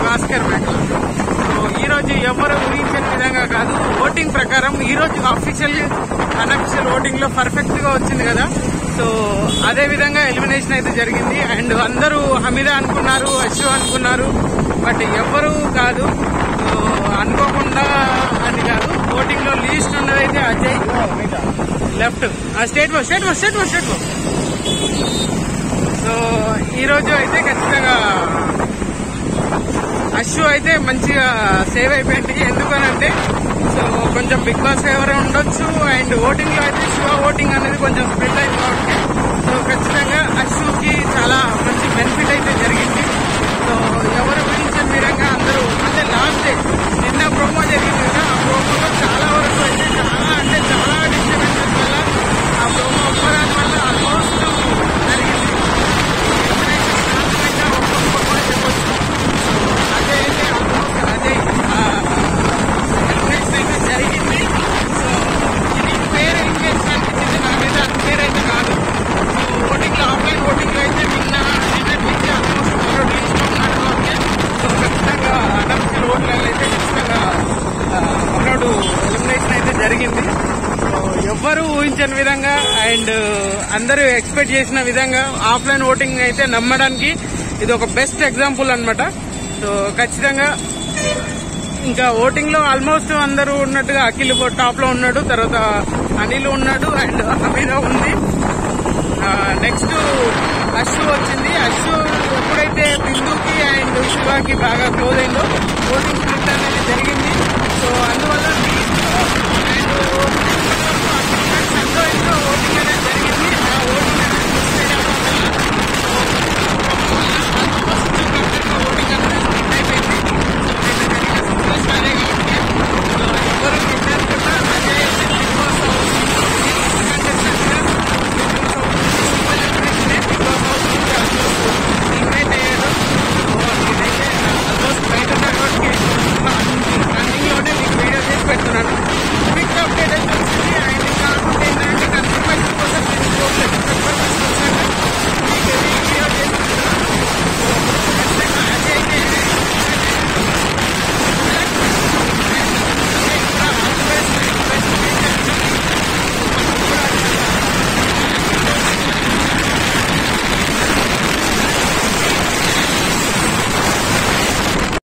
భాస్కర్ మేకల. సో ఈ రోజు ఎవరు ఊహించిన విధంగా కాదు, ఓటింగ్ ప్రకారం ఈ రోజు అఫీషియల్ అన్అఫీషియల్ ఓటింగ్ లో పర్ఫెక్ట్ గా వచ్చింది కదా. సో అదే విధంగా ఎలిమినేషన్ అయితే జరిగింది. అండ్ అందరూ హమీదా అనుకున్నారు, అశు అనుకున్నారు, బట్ ఎవ్వరూ కాదు. సో అనుకోకుండా అని కాదు, ఓటింగ్ లో లీస్ట్ ఉన్నదైతే అజయ్ లెఫ్ట్ స్టేట్ బో. సో ఈ రోజు అయితే ఖచ్చితంగా అశు అయితే మంచిగా సేవ్ అయిపోయింది. ఎందుకనంటే సో కొంచెం బిగ్ బాస్ ఫేవర్ ఉండొచ్చు, అండ్ ఓటింగ్ లో అయితే శివ ఓటింగ్ అనేది కొంచెం స్ప్రెడ్ అయింది కాబట్టి సో ఖచ్చితంగా అశుకి చాలా మంచి బెనిఫిట్ అయితే జరిగింది. సో ఎవరు ఊహించిన విధంగా అందరూ అంటే లాస్ట్ డే నిన్న ప్రోమో జరిగింది కదా, ఆ ప్రోమోలో చాలా వరకు అయితే చాలా డిస్టర్బెన్సెస్ వల్ల ఆ ప్రోమో ఒక్కదాని వల్ల ఆల్మోస్ట్ జరిగింది. చెప్పొచ్చు. అజయ్ అయితే ఆల్మోస్ట్ అజయ్ ఎలిమినేషన్ అయితే జరిగింది. సో ఇది పేరు ఇంకేషన్ అనిపించింది నా మీద, పేరు అయితే కాదు. సో ఓటింగ్ లో ఆఫ్లైన్ ఓటింగ్ లో అయితే నిన్నటి నుంచి ఆల్మోస్ట్ లీస్ట్ ఉన్నాడు కాబట్టి సో ఖచ్చితంగా అన్అఫీషియల్ ఓట్లలో అయితే ఖచ్చితంగా మనోడు ఎలిమినేషన్ అయితే జరిగింది. సో ఎవ్వరూ ఊహించని విధంగా అండ్ అందరూ ఎక్స్పెక్ట్ చేసిన విధంగా ఆఫ్లైన్ ఓటింగ్ అయితే నమ్మడానికి ఇది ఒక బెస్ట్ ఎగ్జాంపుల్ అన్నమాట. సో ఖచ్చితంగా ఇంకా ఓటింగ్ లో ఆల్మోస్ట్ అందరూ ఉన్నట్టుగా అఖిల్ టాప్ లో ఉన్నాడు, తర్వాత అనిల్ ఉన్నాడు, అండ్ హమీదా ఉంది. నెక్స్ట్ అశు వచ్చింది. అశు ఎప్పుడైతే బిందుకి అండ్ శివాకి బాగా క్లోజ్ అయిందో ఓటింగ్ స్ప్లిట్ అనేది జరిగింది. సో అందువల్ల